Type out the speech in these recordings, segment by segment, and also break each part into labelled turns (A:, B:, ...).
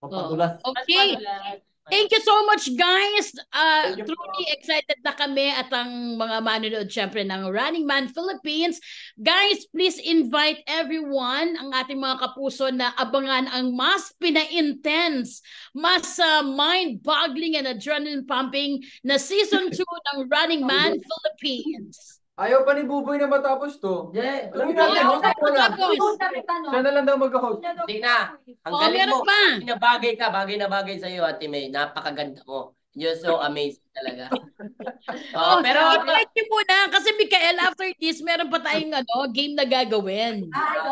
A: Pampadulas.
B: Okay. Thank you so much, guys. Truly excited na kami at ang mga manonood syempre ng Running Man Philippines. Guys, please invite everyone, ang ating mga kapuso, na abangan ang mas pina-intense, mas mind-boggling and adrenaline-pumping na Season 2 ng Running Man Philippines.
C: Ayaw pa ni Buboy na matapos to.
A: Yeah.
C: Gawin natin, host ako lang.
B: Tapos,
C: Siya na lang daw mag-host.
A: Hindi na. Ang
B: oh,
A: galing
B: meron
A: mo.
B: pa.
A: Bagay ka. Bagay na bagay sa'yo, Ate May. Napakaganda mo. You're so amazing talaga.
B: Oh,
A: pero
B: invite niyo muna kasi Mikael, after this, meron pa tayong game na gagawin.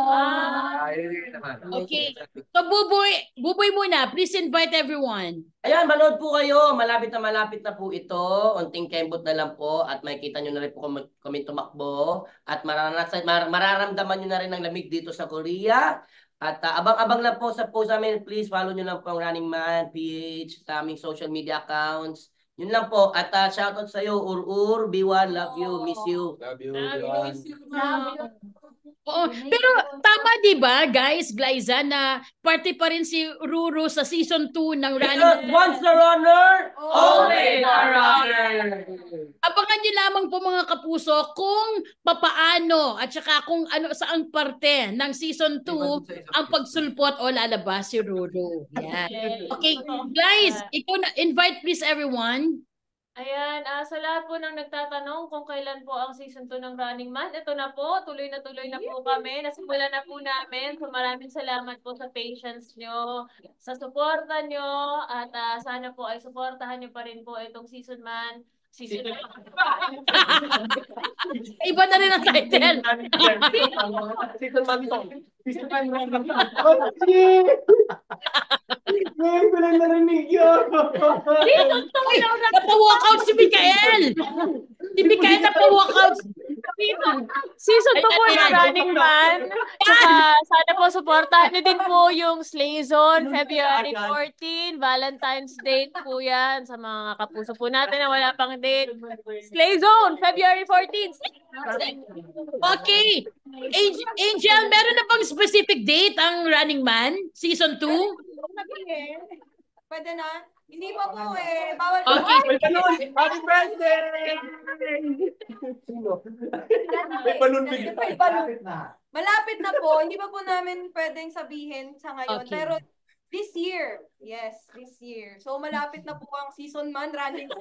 B: Okay. So, Buboy muna. Please invite everyone.
A: ayan, manood po kayo. Malapit na po ito. Unting kembot na lang po. At makikita nyo na rin po kami tumakbo. At mararamdaman nyo na rin ang lamig dito sa Korea. At abang-abang lang po sa post namin. Please follow nyo lang po ang Running Man page sa aming social media accounts. Yun lang po. At shoutout sa iyo, Ur, B1, love you, miss you.
C: Love you.
B: Oo, pero tama 'di ba, guys, Glyza, na parte pa rin si Ruru sa season 2 ng Running Man.
A: Once the runner, always the runner.
B: Abangan niyo lamang po mga kapuso kung papaano at saka kung ano saang parte ng season 2 ang pagsulpot o lalabas si Ruru. Yan. Okay, guys, ikaw na invite please everyone.
D: Ayan, sa lahat po ng nagtatanong kung kailan po ang season 2 ng Running Man, ito na po, tuloy na po kami, nasimulan na po namin. So maraming salamat po sa patience nyo, sa suporta nyo, at sana po ay suportahan nyo pa rin po itong season man.
B: Iba na rin ang title.
C: Season man to. Season man to. Ngayon ko lang narinig yun.
B: Season 2 napa-walkout si Mikael. Si Mikael napa-walkout.
D: Season 2 po ng Running Man. Sana po supportahan nyo din po yung Slay Zone, February 14, Valentine's Day po yan sa mga kapuso po natin na wala pang date. Slay Zone, February 14.
B: Okay. Angel, meron na bang specific date ang Running Man? Season 2?
E: Pwede na? Hindi pa po eh. Bawal
B: Okay.
C: Happy birthday! May balon bigla.
E: Malapit na po. Hindi pa po namin pwedeng sabihin sa ngayon.
B: Okay.
E: Pero this year. Yes, this year. So malapit na po ang season man, Running 2.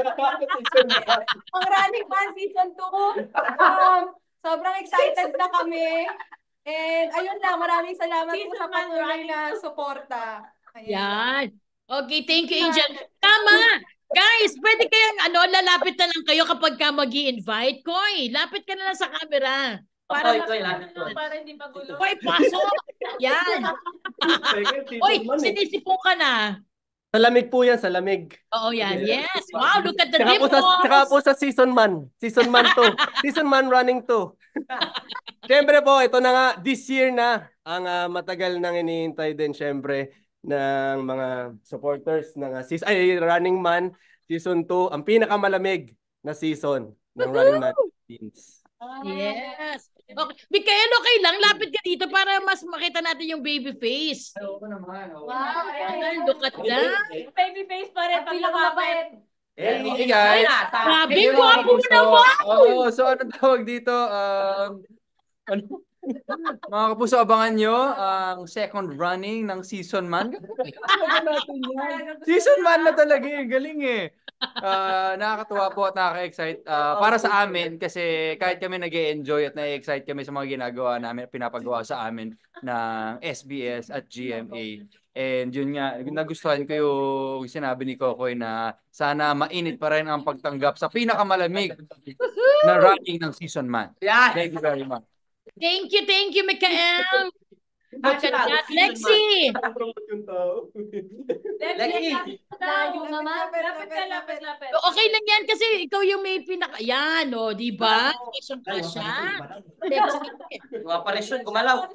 E: Ang Running Man season 2. Sobrang excited na kami. And ayun lang, maraming salamat po sa patuloy na suporta.
B: Yan. Okay, thank you, Angel. Tama. Guys, pwede kayang lalapit na lang kayo kapag ka mag-i-invite. Koy, lapit ka na lang sa camera. Para
D: Hindi magulo.
B: Koy, pasok. Yan. Oy, sinisipong ka na.
F: Sa lamig po yan, sa lamig.
B: Oo, yan. Yes. Wow, look at the
F: Tsaka po sa season man. Season man to. Season man running to. Siyempre po, ito na nga, this year na, ang matagal nang hinihintay din siyempre ng mga supporters ng Running Man Season 2, ang pinakamalamig na season ng Running Man teams.
B: Yes. Okay. Mikael, okay lang. Lapit ka dito para mas makita natin yung baby face.
C: Oo naman.
E: Wow.
B: Look at that.
D: Baby face pa rin pag lumapit.
C: Hey guys.
B: Grabe, gwapo mo naman.
C: Oh, so ano tawag dito? Mga kapuso, abangan nyo ang second running ng Season Man. Season Man na talaga eh. Galing eh. Nakakatuwa po at nakaka-excite para sa amin kasi kahit kami nag-e-enjoy at na-excite kami sa mga ginagawa namin at pinapagawa sa amin ng SBS at GMA. And yun nga, nagustuhan ko yung sinabi ni Kokoy na sana mainit pa rin ang pagtanggap sa pinakamalamig na running ng Season Man. Thank you very much.
B: Thank you, Mikael. Look at that. Lexi.
A: Lexi.
D: Layo naman. Lapit.
B: Okay lang yan kasi ikaw yung may yan, di ba? Kasya. Lexi.
A: Aparisyon, gumalaw.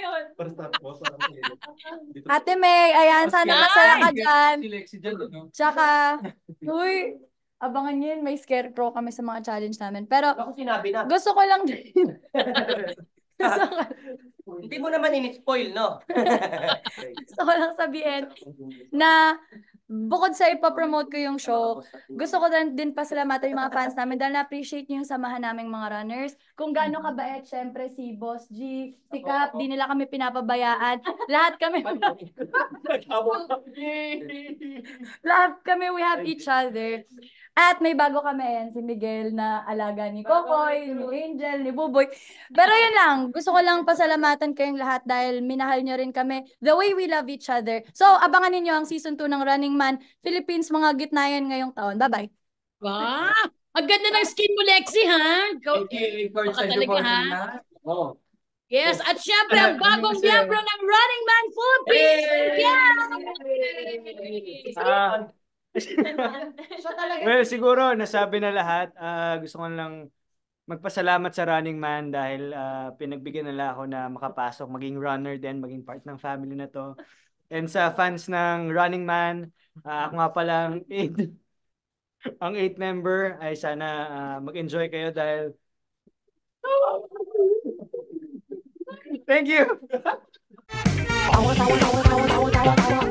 G: Ate May, ayan, sana masaya ka dyan.
C: Si Lexi dyan, no?
G: Tsaka, abangan nyo yun, may scarecrow kami sa mga challenge namin. Pero,
A: Ako sinabi na.
G: gusto ko lang din.
A: Hindi mo naman in-spoil, no?
G: Gusto ko lang sabihin na bukod sa ipapromote ko yung show, gusto ko din pasalamatan yung mga fans namin dahil na-appreciate niyo yung samahan naming mga runners. Kung gaano kabait, syempre si Boss G, si Cap, di nila kami pinapabayaan. Lahat kami, we have each other. At may bago kami yan, si Miguel na alaga ni Kokoy, ni Angel, ni Buboy. Pero yun lang, gusto ko lang pasalamatan kayong lahat dahil minahal nyo rin kami the way we love each other. So, abangan ninyo ang season 2 ng Running Man Philippines, mga gitnayan ngayong taon. Bye-bye.
B: Wow! Ang ganda ng skin mo, Lexi, ha? Baka talaga, ha?
C: Oo.
B: Yes, at syempre, ang bagong miyembro ng Running Man Philippines! Yeah!
H: Well, siguro nasabi na lahat. Gusto ko lang magpasalamat sa Running Man dahil pinagbigyan nila ako na makapasok, maging runner din, maging part ng family na to. And sa fans ng Running Man, ako nga palang ang 8th member ay sana mag-enjoy kayo dahil thank you!